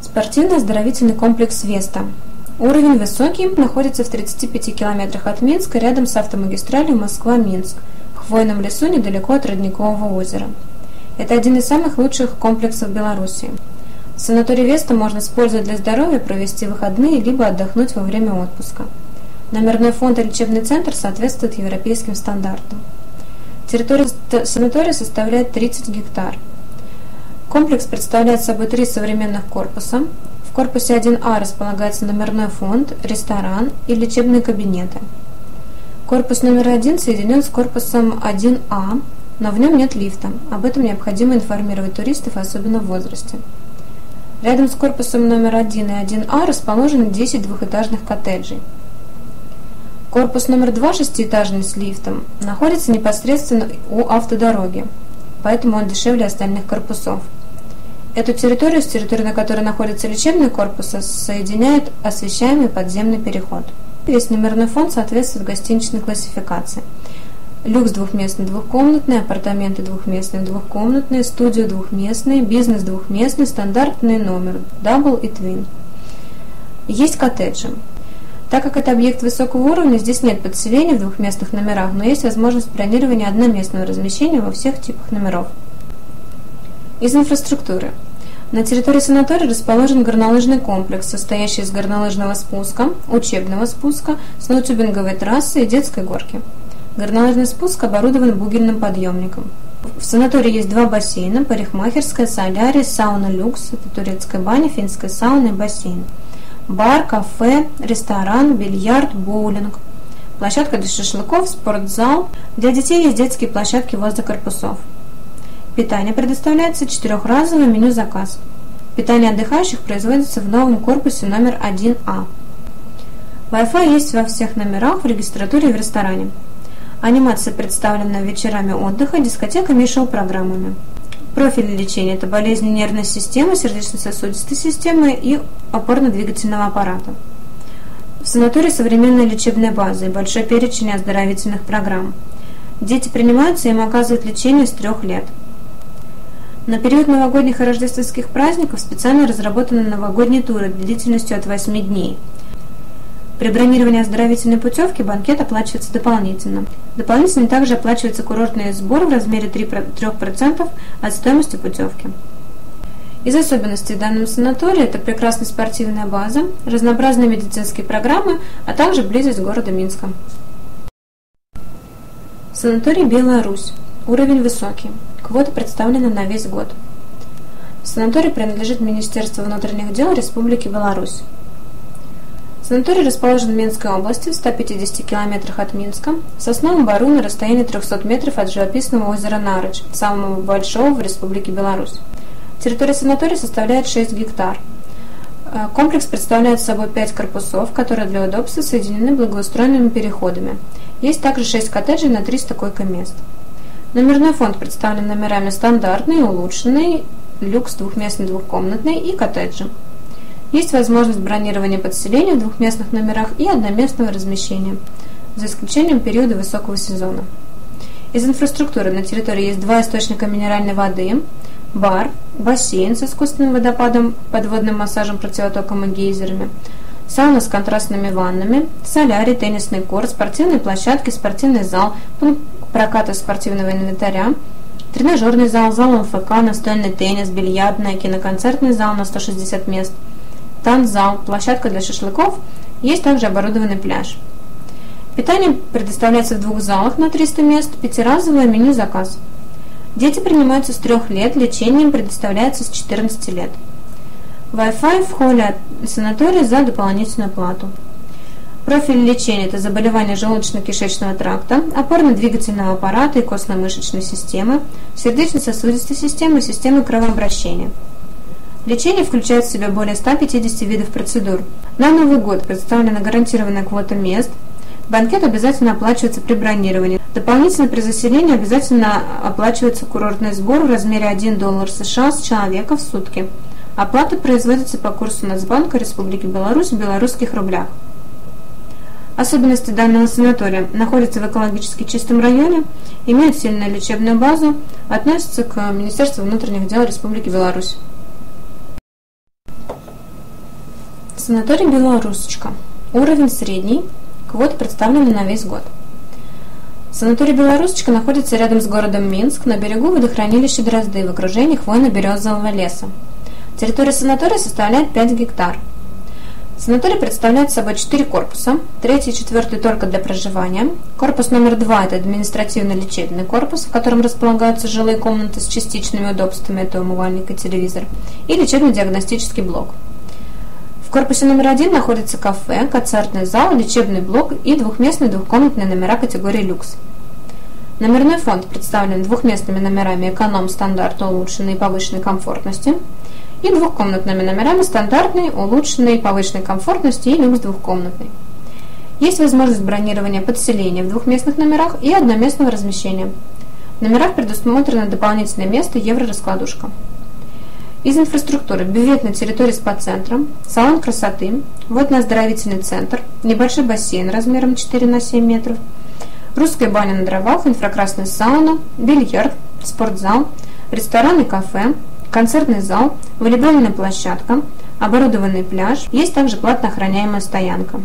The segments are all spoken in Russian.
Спортивно-оздоровительный комплекс «Веста». Уровень высокий, находится в 35 километрах от Минска, рядом с автомагистралью Москва-Минск, в хвойном лесу недалеко от Родникового озера. Это один из самых лучших комплексов Беларуси. Санаторий «Веста» можно использовать для здоровья, провести выходные, либо отдохнуть во время отпуска. Номерной фонд и лечебный центр соответствуют европейским стандартам. Территория санатория составляет 30 гектар. Комплекс представляет собой 3 современных корпуса. В корпусе 1А располагается номерной фонд, ресторан и лечебные кабинеты. Корпус номер 1 соединен с корпусом 1А, но в нем нет лифта. Об этом необходимо информировать туристов, особенно в возрасте. Рядом с корпусом номер 1 и 1А расположены 10 двухэтажных коттеджей. Корпус номер 2, шестиэтажный с лифтом, находится непосредственно у автодороги, поэтому он дешевле остальных корпусов. Эту территорию с территорией, на которой находится лечебный корпус, соединяет освещаемый подземный переход. Весь номерной фонд соответствует гостиничной классификации. Люкс двухместный двухкомнатный, апартаменты двухместные двухкомнатные, студио двухместный, бизнес двухместный, стандартный номер, дабл и твин. Есть коттеджи. Так как это объект высокого уровня, здесь нет подселения в двухместных номерах, но есть возможность бронирования одноместного размещения во всех типах номеров. Из инфраструктуры. На территории санатория расположен горнолыжный комплекс, состоящий из горнолыжного спуска, учебного спуска, сноутюбинговой трассы и детской горки. Горнолыжный спуск оборудован бугельным подъемником. В санатории есть 2 бассейна: парикмахерская, солярий, сауна люкс, это турецкая баня, финская сауна и бассейн. Бар, кафе, ресторан, бильярд, боулинг. Площадка для шашлыков, спортзал. Для детей есть детские площадки возле корпусов. Питание предоставляется 4-разовое меню-заказ. Питание отдыхающих производится в новом корпусе номер 1А. Wi-Fi есть во всех номерах, в регистратуре и в ресторане. Анимация представлена вечерами отдыха, дискотеками и шоу-программами. Профили лечения – это болезни нервной системы, сердечно-сосудистой системы и опорно-двигательного аппарата. В санатории современная лечебная база и большой перечень оздоровительных программ. Дети принимаются, им оказывают лечение с 3 лет. На период новогодних и рождественских праздников специально разработаны новогодние туры длительностью от 8 дней. При бронировании оздоровительной путевки банкет оплачивается дополнительно. Дополнительно также оплачивается курортный сбор в размере 3% от стоимости путевки. Из особенностей данного санатория это прекрасная спортивная база, разнообразные медицинские программы, а также близость города Минска. Санаторий «Беларусь». Уровень высокий. Квота представлена на весь год. Санаторий принадлежит Министерству внутренних дел Республики Беларусь. Санаторий расположен в Минской области, в 150 километрах от Минска, в Сосновом Бору на расстоянии 300 метров от живописного озера Нарыч, самого большого в Республике Беларусь. Территория санатория составляет 6 гектар. Комплекс представляет собой 5 корпусов, которые для удобства соединены благоустроенными переходами. Есть также 6 коттеджей на 300 койко-мест. Номерной фонд представлен номерами стандартный, улучшенный, люкс двухместный двухкомнатный и коттеджи. Есть возможность бронирования подселения в двухместных номерах и одноместного размещения, за исключением периода высокого сезона. Из инфраструктуры на территории есть 2 источника минеральной воды, бар, бассейн с искусственным водопадом, подводным массажем, противотоком и гейзерами, сауна с контрастными ваннами, солярий, теннисный корт, спортивные площадки, спортивный зал, пункт проката спортивного инвентаря, тренажерный зал, зал МФК, настольный теннис, бильярдная, киноконцертный зал на 160 мест, танцзал, площадка для шашлыков, есть также оборудованный пляж. Питание предоставляется в 2 залах на 300 мест, 5-разовое меню-заказ. Дети принимаются с 3 лет, лечение им предоставляется с 14 лет. Wi-Fi в холле санатория за дополнительную плату. Профиль лечения – это заболевания желудочно-кишечного тракта, опорно-двигательного аппарата и костно-мышечной системы, сердечно-сосудистой системы и системы кровообращения. Лечение включает в себя более 150 видов процедур. На Новый год представлена гарантированная квота мест. Банкет обязательно оплачивается при бронировании. Дополнительно при заселении обязательно оплачивается курортный сбор в размере $1 США с человека в сутки. Оплата производится по курсу Нацбанка Республики Беларусь в белорусских рублях. Особенности данного санатория: находится в экологически чистом районе, имеет сильную лечебную базу, относится к Министерству внутренних дел Республики Беларусь. Санаторий «Белорусочка». Уровень средний. Квоты представлены на весь год. Санаторий «Белорусочка» находится рядом с городом Минск, на берегу водохранилища Дрозды, в окружении хвойно-березового леса. Территория санатория составляет 5 гектар. Санаторий представляет собой 4 корпуса, 3 и 4 только для проживания. Корпус номер 2 – это административно-лечебный корпус, в котором располагаются жилые комнаты с частичными удобствами, это умывальник и телевизор, и лечебно-диагностический блок. В корпусе номер 1 находится кафе, концертный зал, лечебный блок и двухместные двухкомнатные номера категории люкс. Номерной фонд представлен двухместными номерами эконом, стандарт, улучшенной и повышенной комфортности и двухкомнатными номерами стандартной, улучшенной, повышенной комфортности и люкс двухкомнатной. Есть возможность бронирования подселения в двухместных номерах и одноместного размещения. В номерах предусмотрено дополнительное место евро-раскладушка. Из инфраструктуры: бювет на территории спа-центра, салон красоты, водно-оздоровительный центр, небольшой бассейн размером 4 на 7 метров, русская баня на дровах, инфракрасная сауна, бильярд, спортзал, ресторан и кафе, концертный зал, волейбольная площадка, оборудованный пляж, есть также платно охраняемая стоянка.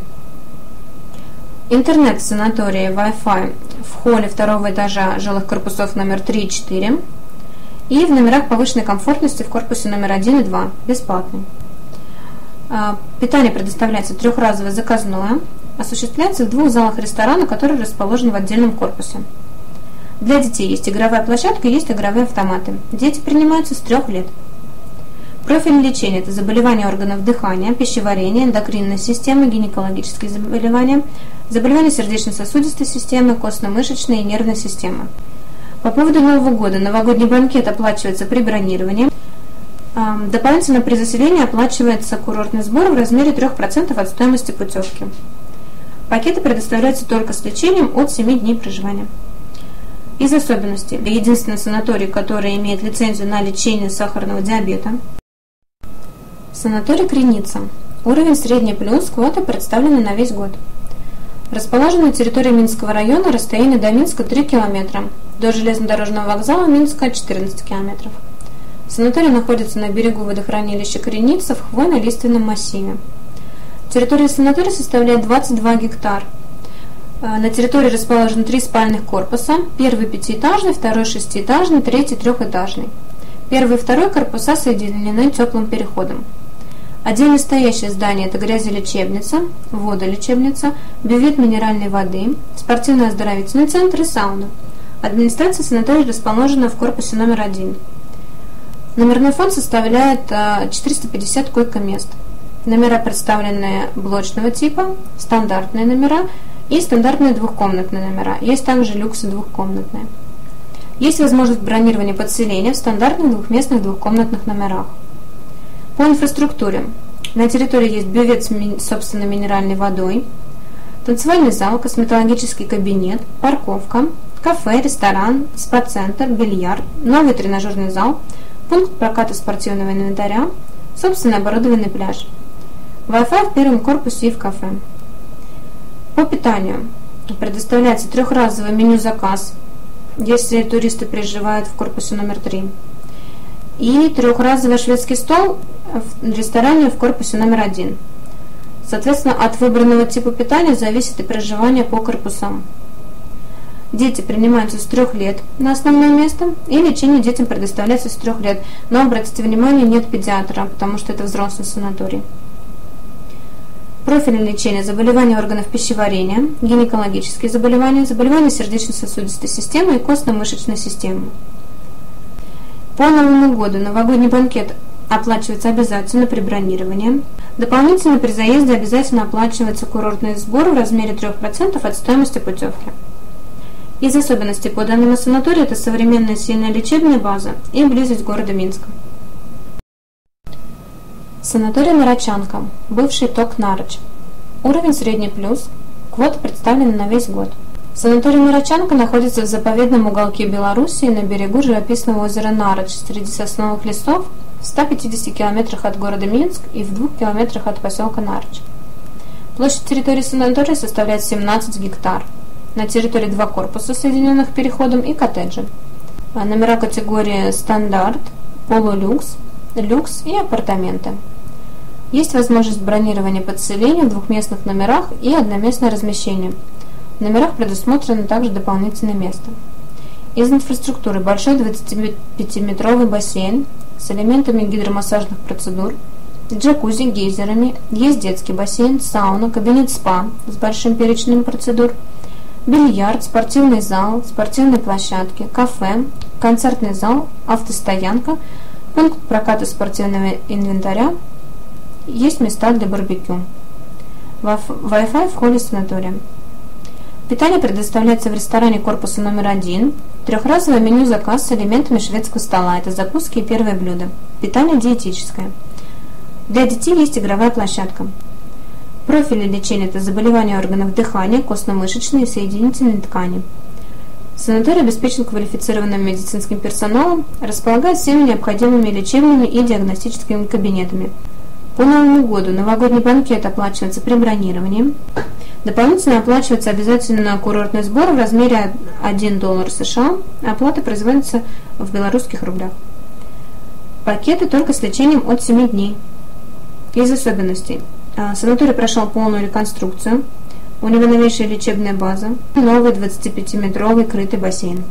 Интернет в санатории, Wi-Fi в холле второго этажа жилых корпусов номер 3 и 4 и в номерах повышенной комфортности в корпусе номер 1 и 2, бесплатный. Питание предоставляется трехразовое заказное, осуществляется в 2 залах ресторана, которые расположены в отдельном корпусе. Для детей есть игровая площадка и есть игровые автоматы. Дети принимаются с 3 лет. Профиль лечения – это заболевания органов дыхания, пищеварения, эндокринной системы, гинекологические заболевания, заболевания сердечно-сосудистой системы, костно-мышечной и нервной системы. По поводу Нового года новогодний банкет оплачивается при бронировании. Дополнительно при заселении оплачивается курортный сбор в размере 3% от стоимости путевки. Пакеты предоставляются только с лечением от 7 дней проживания. Из особенностей: единственный санаторий, который имеет лицензию на лечение сахарного диабета. Санаторий «Креница». Уровень средний плюс, квоты представлены на весь год. Расположен на территории Минского района, расстояние до Минска 3 км, до железнодорожного вокзала Минска 14 км. Санаторий находится на берегу водохранилища Креница в хвойно-лиственном массиве. Территория санатория составляет 22 гектар. На территории расположены 3 спальных корпуса: первый 5-этажный, второй 6-этажный, третий 3-этажный. Первый и второй корпуса соединены теплым переходом. Отдельно стоящее здание – это грязелечебница, водолечебница, бювет минеральной воды, спортивно-оздоровительный центр и сауна. Администрация санатория расположена в корпусе номер 1. Номерной фонд составляет 450 койко-мест. Номера представлены блочного типа, стандартные номера и стандартные двухкомнатные номера. Есть также люксы двухкомнатные. Есть возможность бронирования подселения в стандартных двухместных двухкомнатных номерах. По инфраструктуре. На территории есть бювет с собственной минеральной водой, танцевальный зал, косметологический кабинет, парковка, кафе, ресторан, спа-центр, бильярд, новый тренажерный зал, пункт проката спортивного инвентаря, собственно оборудованный пляж. Wi-Fi в первом корпусе и в кафе. По питанию предоставляется трехразовый меню-заказ, если туристы проживают в корпусе номер 3, и трехразовый шведский стол в ресторане в корпусе номер 1. Соответственно, от выбранного типа питания зависит и проживание по корпусам. Дети принимаются с 3 лет на основное место, и лечение детям предоставляется с 3 лет. Но обратите внимание, нет педиатра, потому что это взрослый санаторий. Профильное лечение: заболевания органов пищеварения, гинекологические заболевания, заболевания сердечно-сосудистой системы и костно-мышечной системы. По Новому году новогодний банкет оплачивается обязательно при бронировании. Дополнительно при заезде обязательно оплачивается курортный сбор в размере 3% от стоимости путевки. Из особенностей по данному санаторию – это современная сильная лечебная база и близость города Минска. Санаторий «Нарочанка», бывший ТОК «Нарочь». Уровень средний плюс, квоты представлены на весь год. Санаторий «Нарочанка» находится в заповедном уголке Белоруссии на берегу живописного озера Нарочь среди сосновых лесов в 150 километрах от города Минск и в 2 километрах от поселка Нарочь. Площадь территории санатория составляет 17 гектар. На территории 2 корпуса, соединенных переходом, и коттеджи. Номера категории «Стандарт», «Полулюкс», «Люкс» и апартаменты. Есть возможность бронирования подселения в двухместных номерах и одноместное размещение. В номерах предусмотрено также дополнительное место. Из инфраструктуры большой 25-метровый бассейн с элементами гидромассажных процедур, джакузи, гейзерами, есть детский бассейн, сауна, кабинет спа с большим перечнем процедур, бильярд, спортивный зал, спортивные площадки, кафе, концертный зал, автостоянка, пункт проката спортивного инвентаря, есть места для барбекю. Wi-Fi в холле санатория. Питание предоставляется в ресторане корпуса номер 1. Трехразовое меню заказ с элементами шведского стола. Это закуски и первое блюдо. Питание диетическое. Для детей есть игровая площадка. Профили лечения – это заболевания органов дыхания, костно-мышечные и соединительные ткани. Санаторий обеспечен квалифицированным медицинским персоналом, располагает всеми необходимыми лечебными и диагностическими кабинетами. По Новому году новогодний банкет оплачивается при бронировании. Дополнительно оплачивается обязательно курортный сбор в размере $1 США. Оплата производится в белорусских рублях. Пакеты только с лечением от 7 дней. Из особенностей. Санаторий прошел полную реконструкцию. У него новейшая лечебная база, новый 25-метровый крытый бассейн.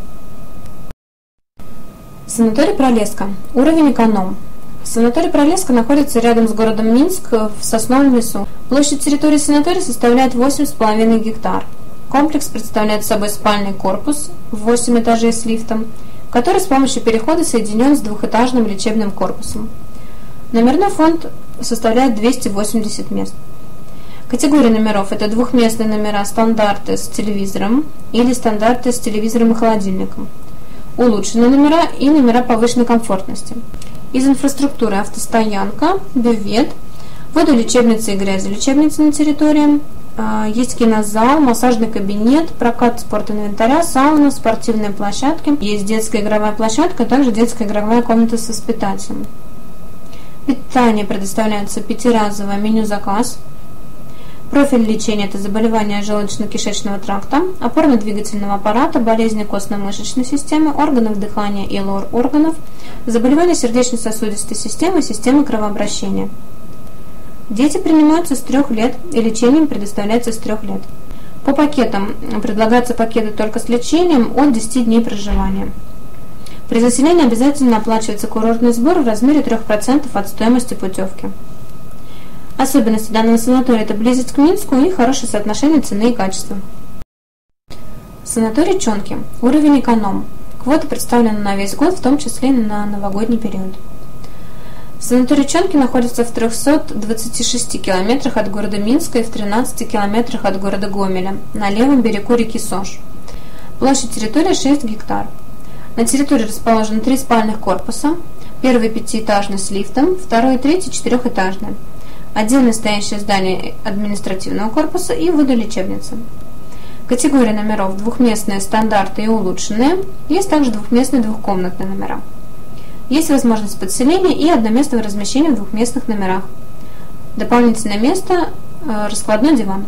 Санаторий Пролеска. Уровень эконом. Санаторий Пролеска находится рядом с городом Минск в сосновом лесу. Площадь территории санатория составляет 8,5 гектар. Комплекс представляет собой спальный корпус в 8 этажей с лифтом, который с помощью перехода соединен с двухэтажным лечебным корпусом. Номерной фонд составляет 280 мест. Категории номеров – это двухместные номера стандарты с телевизором или стандарты с телевизором и холодильником, улучшенные номера и номера повышенной комфортности. Из инфраструктуры автостоянка, бювет, водолечебница и грязелечебница на территории, есть кинозал, массажный кабинет, прокат спортинвентаря, сауна, спортивные площадки, есть детская игровая площадка, а также детская игровая комната с воспитателем. Питание предоставляется 5-разовое меню-заказ. Профиль лечения – это заболевания желудочно-кишечного тракта, опорно-двигательного аппарата, болезни костно-мышечной системы, органов дыхания и лор-органов, заболевания сердечно-сосудистой системы и системы кровообращения. Дети принимаются с 3 лет, и лечение предоставляется с 3 лет. По пакетам предлагаются пакеты только с лечением от 10 дней проживания. При заселении обязательно оплачивается курортный сбор в размере 3% от стоимости путевки. Особенности данного санатория – это близость к Минску и хорошее соотношение цены и качества. Санаторий Чонки. Уровень эконом. Квота представлена на весь год, в том числе и на новогодний период. Санаторий Чонки находится в 326 километрах от города Минска и в 13 километрах от города Гомеля, на левом берегу реки Сош. Площадь территории 6 гектар. На территории расположены 3 спальных корпуса, первый 5-этажный с лифтом, второй и третий 4-этажный. Отдельно стоящее здание административного корпуса и водолечебница. Категории номеров: двухместные, стандарты и улучшенные. Есть также двухместные двухкомнатные номера. Есть возможность подселения и одноместного размещения в двухместных номерах. Дополнительное место – раскладной диван.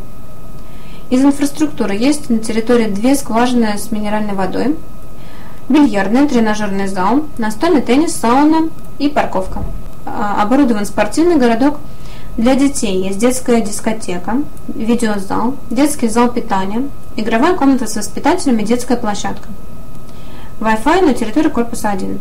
Из инфраструктуры есть на территории 2 скважины с минеральной водой, бильярдный, тренажерный зал, настольный теннис, сауна и парковка. Оборудован спортивный городок. Для детей есть детская дискотека, видеозал, детский зал питания, игровая комната с воспитателями, детская площадка. Wi-Fi на территории корпуса 1.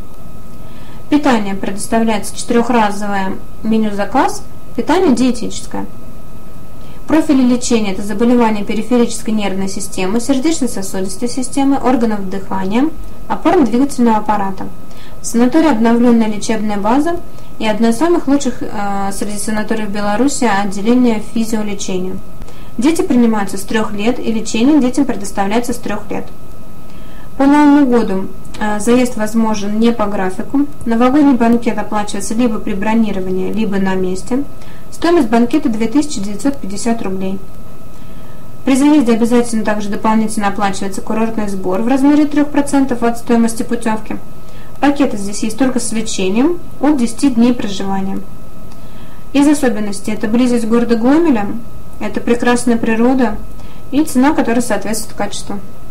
Питание предоставляется 4-разовое меню-заказ, питание диетическое. Профили лечения – это заболевания периферической нервной системы, сердечно-сосудистой системы, органов дыхания, опорно-двигательного аппарата. В санатории обновленная лечебная база и одно из самых лучших среди санаториев Беларуси отделение физиолечения. Дети принимаются с 3 лет, и лечение детям предоставляется с 3 лет. По Новому году заезд возможен не по графику. Новогодний банкет оплачивается либо при бронировании, либо на месте. Стоимость банкета 2950 рублей. При заезде обязательно также дополнительно оплачивается курортный сбор в размере 3% от стоимости путевки. Пакеты здесь есть только с лечением от 10 дней проживания. Из особенностей – это близость города Гомеля, это прекрасная природа и цена, которая соответствует качеству.